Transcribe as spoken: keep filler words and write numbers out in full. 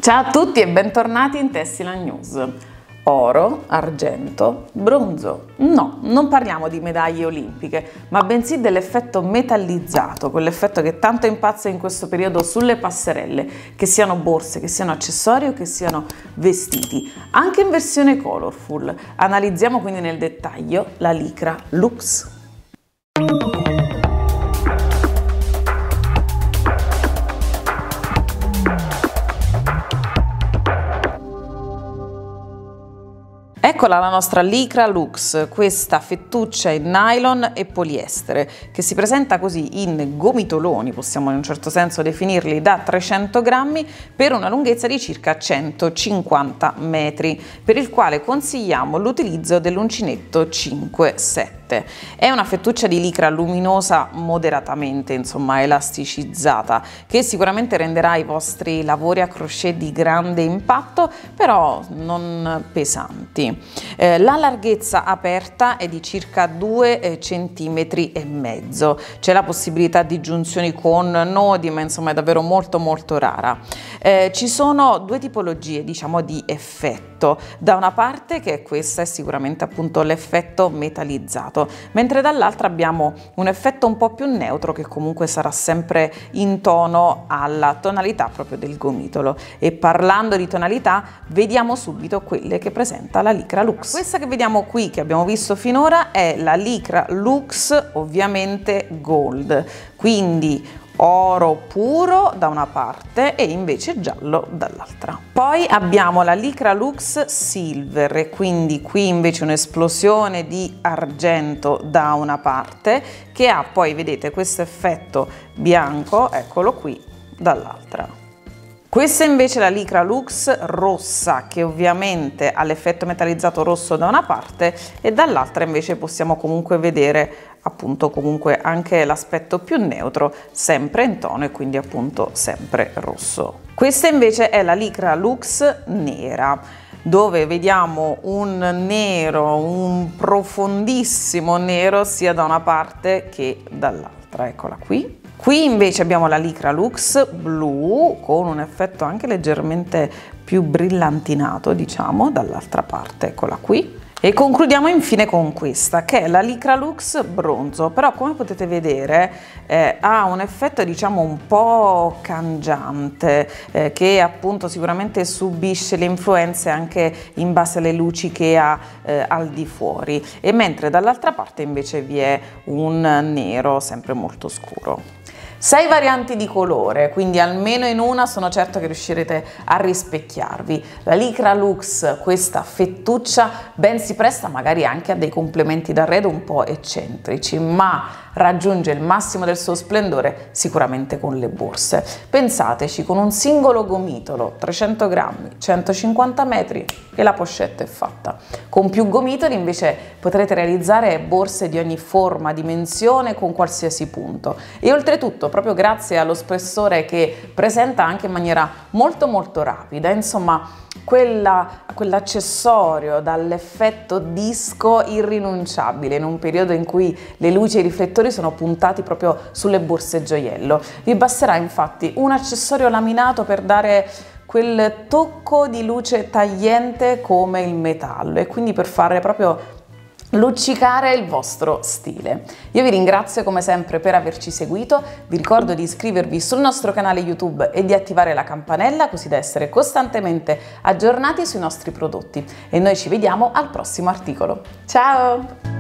Ciao a tutti e bentornati in Tessila News. Oro, argento, bronzo. No, non parliamo di medaglie olimpiche, ma bensì dell'effetto metallizzato, quell'effetto che tanto impazza in questo periodo sulle passerelle, che siano borse, che siano accessori o che siano vestiti, anche in versione colorful. Analizziamo quindi nel dettaglio la Lycra Lux. Eccola la nostra Lycra Lux, questa fettuccia in nylon e poliestere che si presenta così in gomitoloni, possiamo in un certo senso definirli, da trecento grammi per una lunghezza di circa centocinquanta metri, per il quale consigliamo l'utilizzo dell'uncinetto cinque sette. È una fettuccia di licra luminosa moderatamente, insomma elasticizzata, che sicuramente renderà i vostri lavori a crochet di grande impatto, però non pesanti. Eh, la larghezza aperta è di circa due centimetri e mezzo. C'è la possibilità di giunzioni con nodi, ma insomma è davvero molto molto rara. Eh, ci sono due tipologie, diciamo, di effetto. Da una parte, che è questa, è sicuramente appunto l'effetto metallizzato, mentre dall'altra abbiamo un effetto un po' più neutro che comunque sarà sempre in tono alla tonalità proprio del gomitolo. E parlando di tonalità, vediamo subito quelle che presenta la Lycra Lux. Questa che vediamo qui, che abbiamo visto finora, è la Lycra Lux, ovviamente gold, quindi oro puro da una parte e invece giallo dall'altra. Poi abbiamo la Lycra Lux Silver e quindi qui invece un'esplosione di argento da una parte che ha poi, vedete, questo effetto bianco, eccolo qui, dall'altra. Questa invece è la Lycra Lux rossa, che ovviamente ha l'effetto metallizzato rosso da una parte e dall'altra invece possiamo comunque vedere appunto comunque anche l'aspetto più neutro, sempre in tono e quindi appunto sempre rosso. Questa invece è la Lycra Lux nera, dove vediamo un nero, un profondissimo nero sia da una parte che dall'altra, eccola qui. Qui invece abbiamo la Lycra Lux blu con un effetto anche leggermente più brillantinato, diciamo, dall'altra parte, eccola qui. E concludiamo infine con questa, che è la Lycra Lux bronzo, però come potete vedere eh, ha un effetto, diciamo, un po' cangiante, eh, che appunto sicuramente subisce le influenze anche in base alle luci che ha eh, al di fuori, e mentre dall'altra parte invece vi è un nero sempre molto scuro. Sei varianti di colore, quindi almeno in una sono certo che riuscirete a rispecchiarvi. La Lycra Lux, questa fettuccia, ben si presta magari anche a dei complementi d'arredo un po' eccentrici, ma raggiunge il massimo del suo splendore sicuramente con le borse. Pensateci, con un singolo gomitolo, trecento grammi, centocinquanta metri, e la pochette è fatta. Con più gomitoli invece potrete realizzare borse di ogni forma, dimensione, con qualsiasi punto. E oltretutto, proprio grazie allo spessore che presenta anche in maniera molto molto rapida, insomma quell'accessorio dall'effetto disco irrinunciabile in un periodo in cui le luci e i riflettori sono puntati proprio sulle borse gioiello. Vi basterà infatti un accessorio laminato per dare quel tocco di luce tagliente come il metallo e quindi per fare proprio luccicare il vostro stile. Io vi ringrazio come sempre per averci seguito, vi ricordo di iscrivervi sul nostro canale YouTube e di attivare la campanella così da essere costantemente aggiornati sui nostri prodotti, e noi ci vediamo al prossimo articolo. Ciao!